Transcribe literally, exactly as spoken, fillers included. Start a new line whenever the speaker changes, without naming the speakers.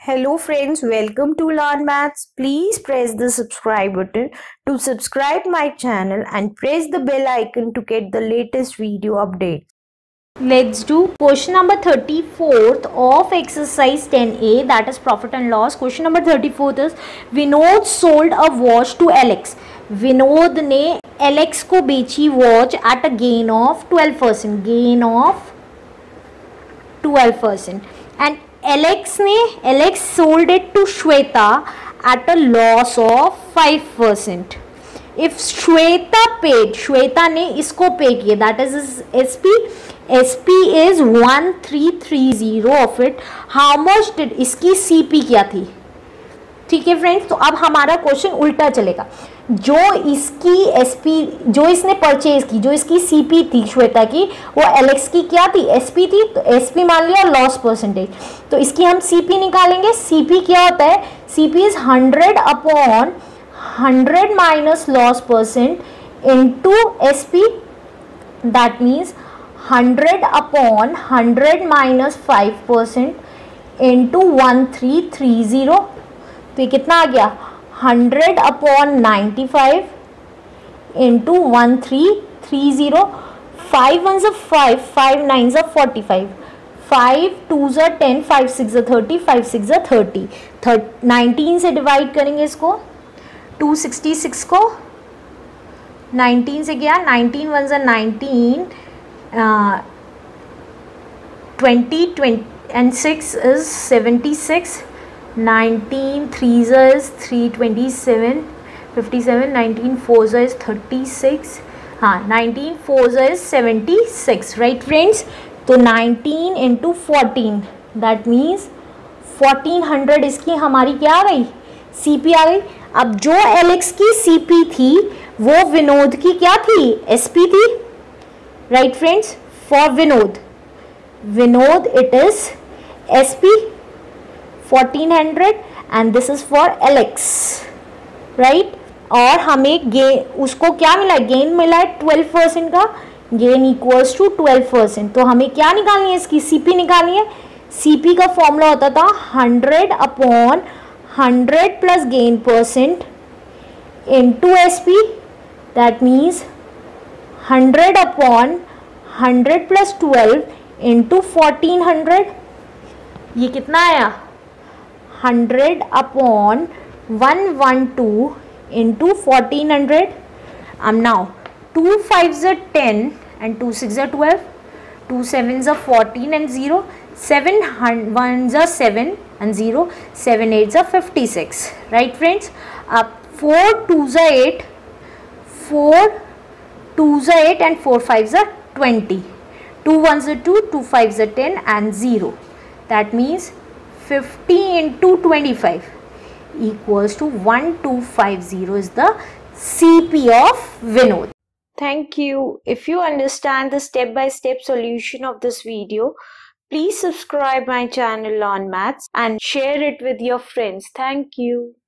Hello friends, welcome to Learn Maths. Please press the subscribe button to subscribe my channel and press the bell icon to get the latest video updates.
Let's do question number thirty-fourth of exercise ten A, that is profit and loss. Question number thirty-fourth is Vinod sold a watch to Alex. Vinod ने Alex को बेची watch at a gain of twelve percent. Gain of twelve percent. And Alex ने Alex sold it to Shweta at a loss of five percent. If Shweta paid, Shweta ने इसको पे किया, that is S P. S P is one three three zero of it. How much did इसकी C P क्या थी? ठीक है friends, तो अब हमारा क्वेश्चन उल्टा चलेगा. जो इसकी S P, जो इसने परचेज की, जो इसकी C P थी श्वेता की, वो Alex की क्या थी? S P थी. तो S P मान लिया लॉस परसेंटेज. तो इसकी हम C P निकालेंगे. C P क्या होता है? C P is hundred upon hundred minus loss percent into S P. That means hundred upon hundred minus five percent into one three three zero. तो ये कितना आ गया? Hundred upon ninety five into one three three zero. Five one ज़ा five, five nine ज़ा forty five, five two ज़ा ten, five six ज़ा thirty, five six ज़ा थर्टी. नाइनटीन से डिवाइड करेंगे इसको. टू सिक्सटी सिक्स को नाइनटीन से गया, नाइनटीन वन ज़ा nineteen, twenty twenty and six is seventy six. Nineteen three is three twenty seven, fifty seven. Nineteen four is thirty six. हाँ, nineteen four is seventy six. Right friends, तो nineteen into fourteen, that means fourteen hundred इसकी हमारी क्या आ गई? C P आ गई. अब जो Alex की सी पी थी वो विनोद की क्या थी? एस पी थी. Right friends, for Vinod, Vinod it is S P fourteen hundred and this is for Alex. Right, और हमें गेन, उसको क्या मिला? गेन मिला है ट्वेल्व परसेंट का. Gain equals to twelve percent. तो हमें क्या निकालनी है? इसकी सीपी निकालनी है. सीपी का फॉर्मूला होता था hundred upon hundred plus gain percent into S P. That means hundred upon hundred plus twelve into fourteen hundred. ये कितना आया? Hundred upon one one two into fourteen hundred. अब नाउ टू फाइव ज़ा ten and two six ज़ा twelve, two seven ज़ा fourteen and zero, seven one ज़ा seven and zero, seven eight ज़ा fifty six. Right friends, अब four two ज़ा eight, four two ज़ा eight and four five ज़ा twenty, two one ज़ा two, two five ज़ा ten and zero. That means fifty into twenty-five equals to one two five zero is the C P of Vinod.
Thank you. If you understand the step-by-step solution of this video, please subscribe my channel Learn Maths and share it with your friends. Thank you.